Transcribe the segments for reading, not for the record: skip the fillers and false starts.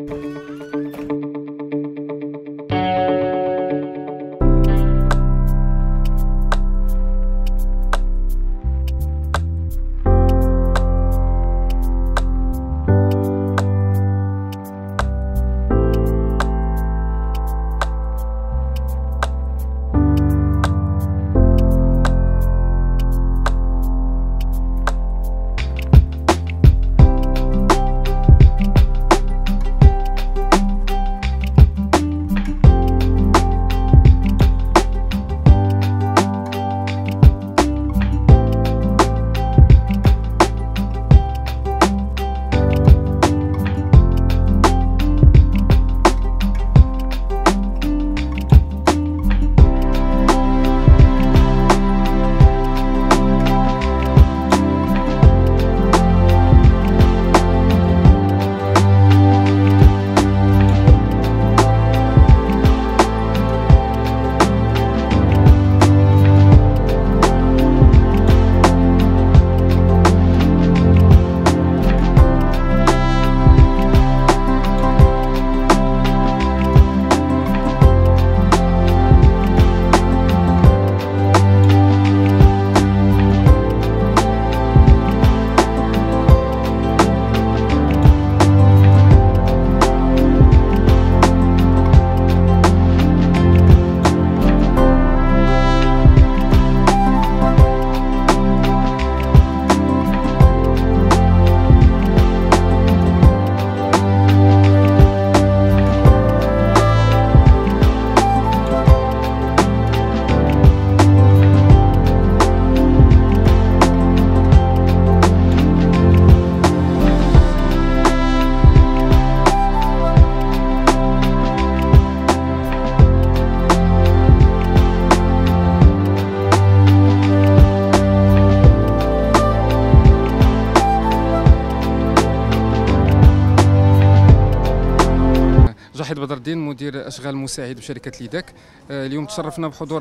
جاحظ بدر الدين، مدير اشغال مساعد بشركه ليداك. اليوم تشرفنا بحضور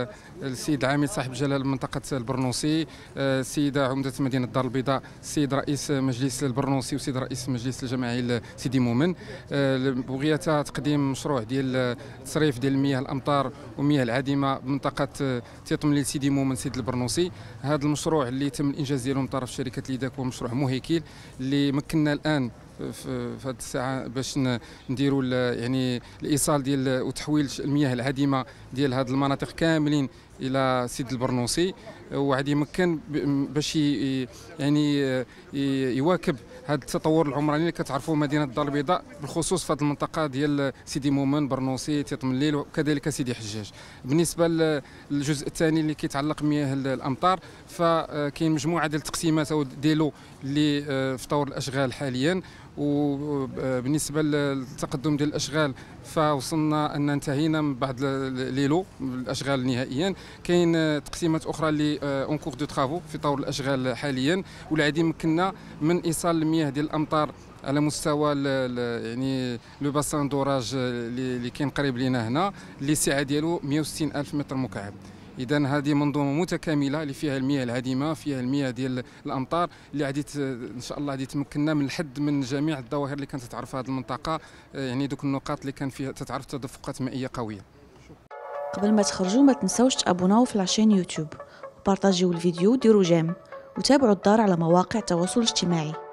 السيد العامل صاحب جلاله منطقه البرنوسي، السيده عمده مدينه الدار البيضاء، السيد رئيس مجلس البرنوسي والسيد رئيس مجلس الجماعي سيدي مومن، بغيتها تقديم مشروع ديال تصريف ديال المياه الامطار والمياه العادمه بمنطقه تيطمليل سيدي مومن سيد البرنوسي. هذا المشروع اللي تم الانجاز ديالو من طرف شركه ليداك هو مشروع مهيكل اللي مكننا الان في هذه الساعه باش نديروا يعني الايصال ديال وتحويل المياه العادمه ديال هذه المناطق كاملين الى سيد البرنوسي، وغادي يمكن باش يعني يواكب هذا التطور العمراني اللي كتعرفوا مدينه الدار البيضاء بالخصوص في هذه المنطقه ديال سيدي مومن برنوسي تيطمليل وكذلك سيدي حجاج. بالنسبه للجزء الثاني اللي كيتعلق بمياه الامطار، فكاين مجموعه ديال التقسيمات ديالو اللي في طور الاشغال حاليا، وبالنسبه للتقدم ديال الاشغال فوصلنا ان انتهينا من بعض ليلو الاشغال نهائيا. كاين تقسيمات اخرى اللي اون كور دو ترافو في طور الاشغال حاليا، واللي غادي يمكننا من ايصال المياه ديال الامطار على مستوى يعني لو باسان دوراج اللي كاين قريب لينا هنا، اللي السعه ديالو 160 الف متر مكعب. إذا هذه منظومة متكاملة اللي فيها المياه العادمة، فيها المياه ديال الأمطار، اللي غادي إن شاء الله غادي تمكننا من الحد من جميع الظواهر اللي كانت تتعرف هذه المنطقة، يعني دوك النقاط اللي كان فيها تتعرف تدفقات مائية قوية. قبل ما تخرجوا ما تنسوش تابوناو في لاشين يوتيوب وبارطاجيو الفيديو وديروا جيم وتابعوا الدار على مواقع التواصل الاجتماعي.